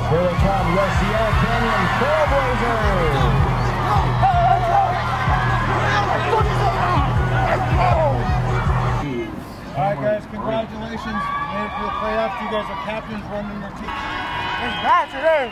Here they come, your Sierra Canyon Trailblazers. Alright guys, congratulations. You made it to the playoffs. You guys are captains running your team. It's bad today.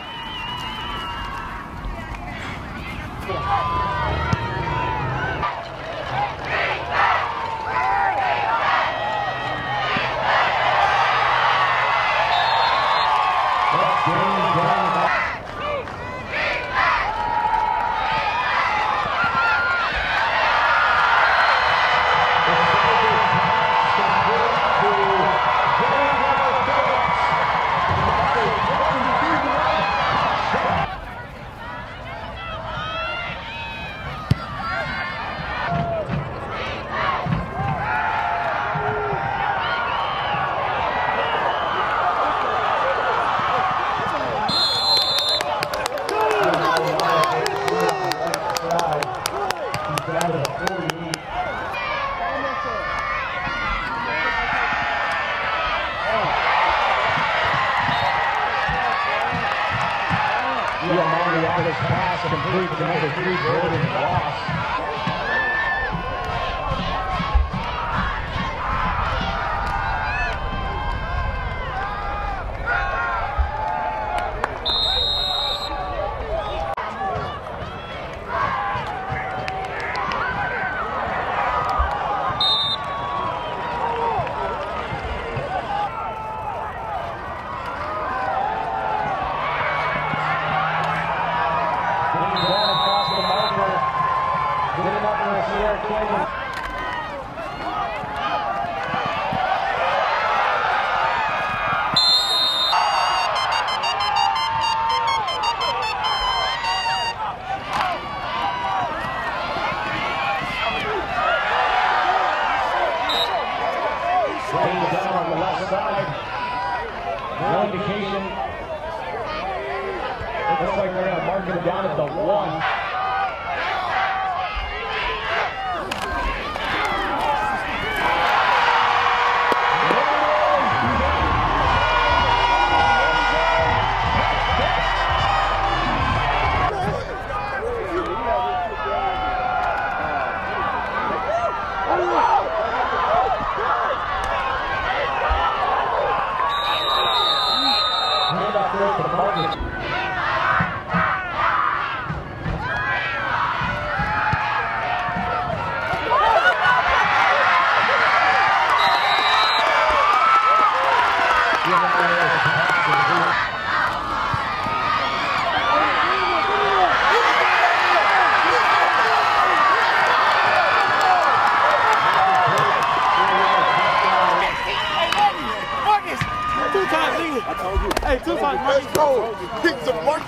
This pass complete to number 3, Jordan Ross. Down on the left side. No indication. It looks like they're going to mark him down at the 1. Hey, 2 times, let's go. Pick some money.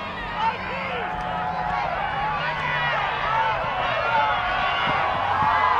17.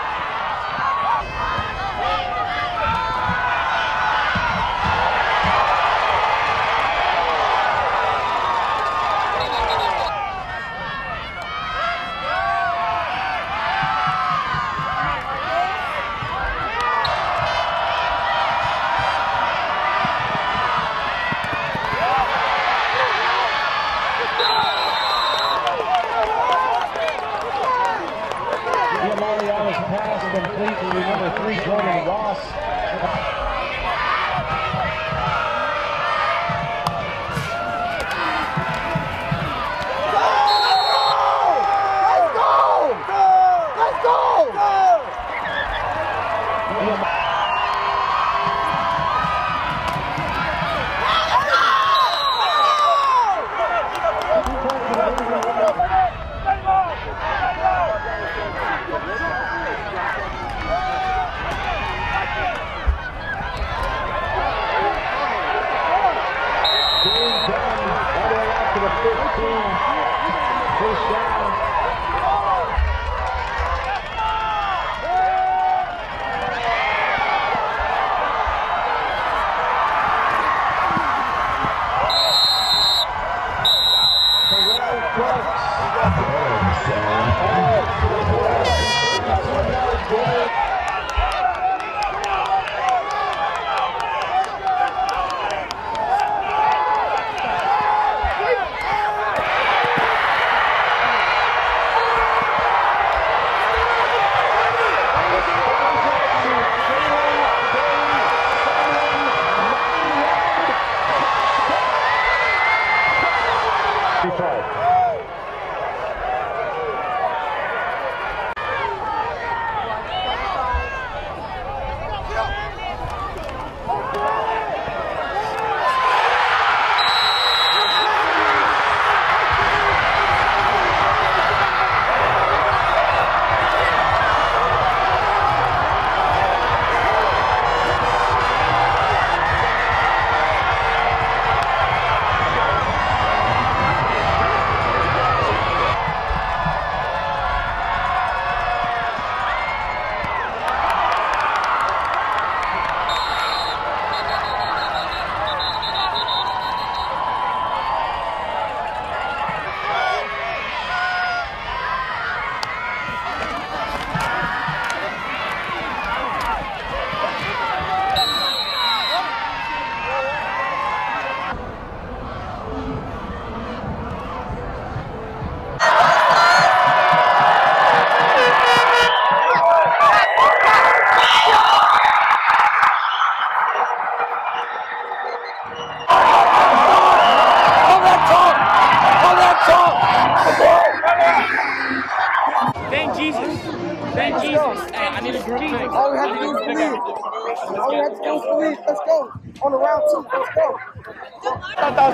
Thank Jesus. Thank Jesus. Hey, I need a group pick. All we have to do is believe. All we have to do is believe. Let's go. On the round 2. Let's go. I thought that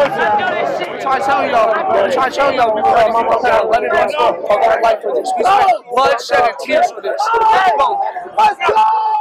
was going to I'm trying to tell y'all before my mother let it run for life for this. We spent bloodshed and tears for this. Let's go.